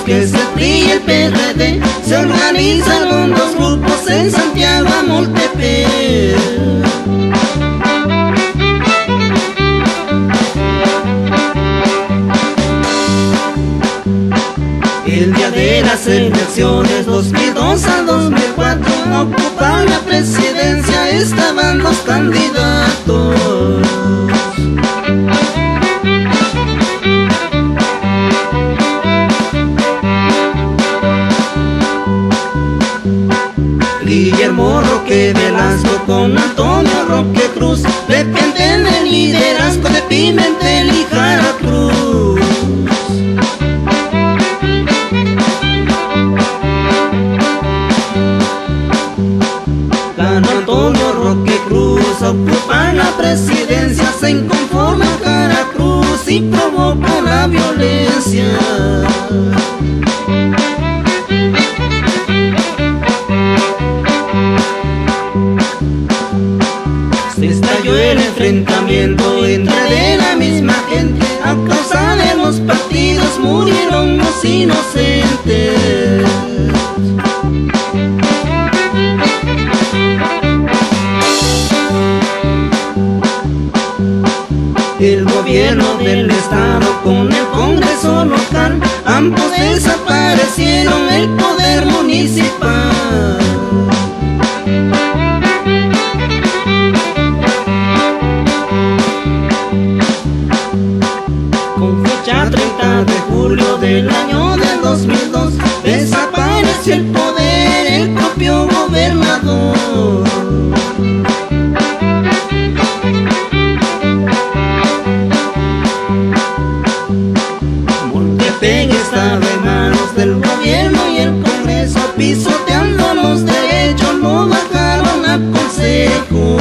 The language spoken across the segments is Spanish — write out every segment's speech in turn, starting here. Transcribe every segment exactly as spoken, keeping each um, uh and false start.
que es el P R I y el P R D, se organizaron dos grupos en Santiago Amoltepec. El día de las elecciones dos mil dos a dos mil cuatro, a ocupar la presidencia estaban los candidatos. Guillermo Roque Velasco con Antonio Roque Cruz dependen del liderazgo de Pimentel y Jara Cruz. Ganó Antonio Roque Cruz, ocupa la presidencia, se inconforma Jara Cruz y provocó la violencia. Se estalló el enfrentamiento entre de la misma gente, a causa de los partidos murieron los inocentes. El gobierno del estado con el Congreso local, ambos desaparecieron el poder municipal. Con fecha treinta de julio del año del dos mil dos, desapareció el poder, el propio gobernador. Amoltepec estaba en manos del gobierno y el Congreso, pisoteando los derechos, lo bajaron a consejo.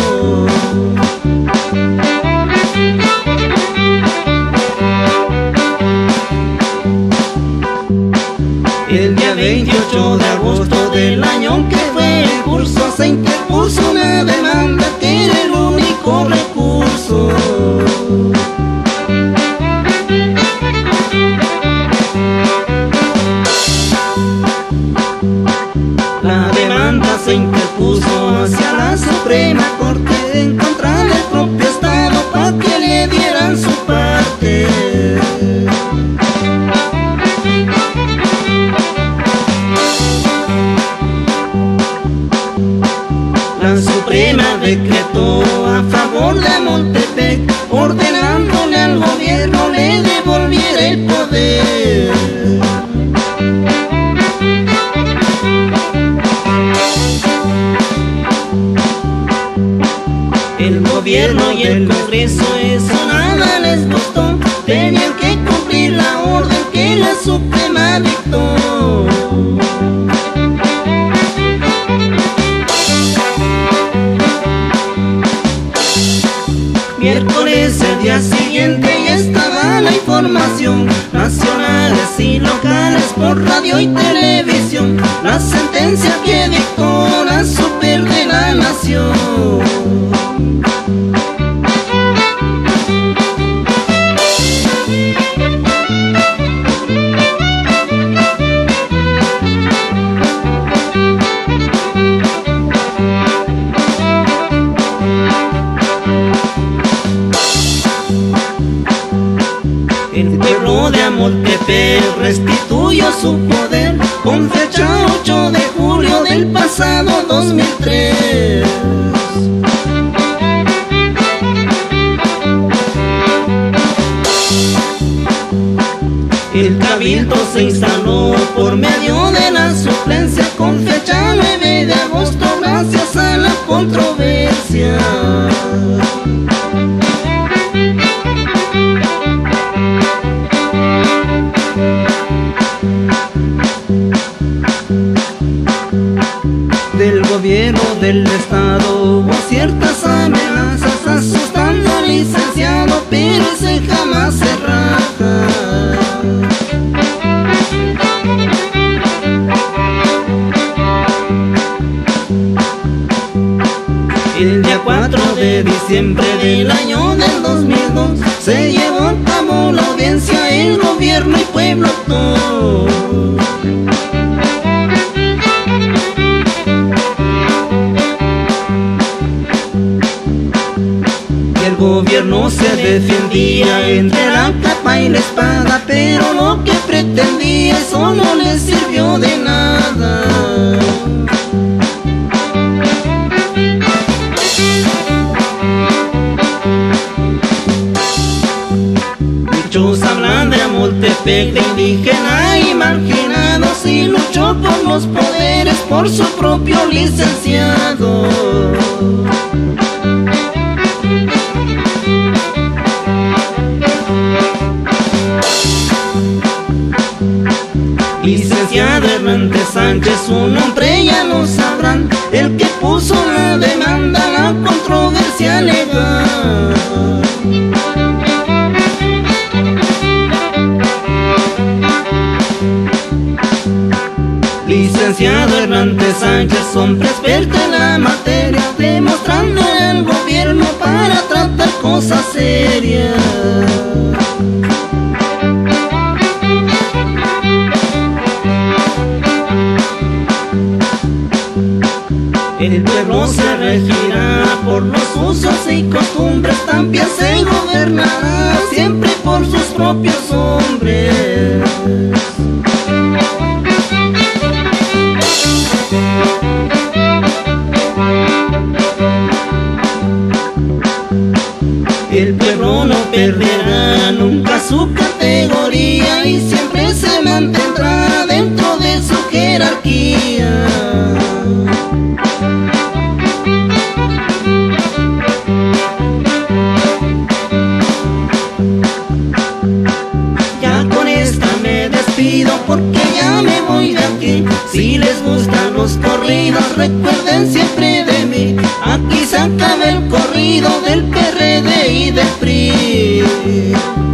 El día veintiocho de agosto del año que fue en curso, se interpuso una demanda que era el único recurso. La demanda se interpuso hacia la Suprema Corte en contra del propio Estado para que le dieran su parte. La Suprema decretó a favor de Amoltepec, ordenándole al gobierno le devolviera el poder. El gobierno y el Congreso eso nada les gustó, tenían que cumplir la orden que la Suprema dictó. Miércoles el día siguiente ya estaba la información, nacionales y locales por radio y televisión, la sentencia que dictó la Super de la Nación. El pueblo de Amoltepec restituyó su poder con fecha ocho de julio del pasado dos mil tres. El cabildo se instaló por medio de la suplencia con fecha nueve de agosto gracias a la controversia. Del gobierno del estado hubo ciertas amenazas asustando al licenciado, pero ese jamás se raja. El día cuatro de diciembre diciembre del año del dos mil dos se llevó a cabo la audiencia, el gobierno y pueblo todo. Y el gobierno se defendía entre la capa y la espada, pero lo que pretendía eso no le sirvió de nada. Muchos hablan de Amoltepec, de indígena y marginados, y luchó por los poderes por su propio licenciado. Licenciado Hernández Sánchez, su nombre ya lo sabrán, el que puso la demanda, la controversia legal. Licenciado Hernández Sánchez, hombre experto en la materia, demostrando al gobierno para tratar cosas serias. El pueblo se regirá por los usos y costumbres, también se gobernará siempre por sus propios hombres. El pueblo no perderá nunca su categoría y siempre se mantendrá dentro de su jerarquía. Ya con esta me despido porque ya me voy de aquí. Si les gustan los corridos, recuerden siempre de mí. Aquí se acaba el corrido del P R D y del P R I.